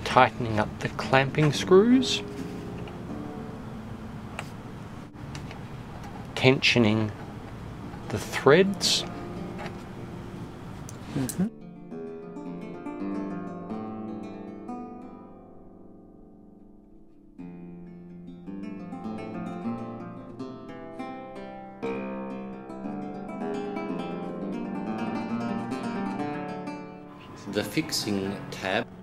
tightening up the clamping screws, tensioning the threads, the fixing tab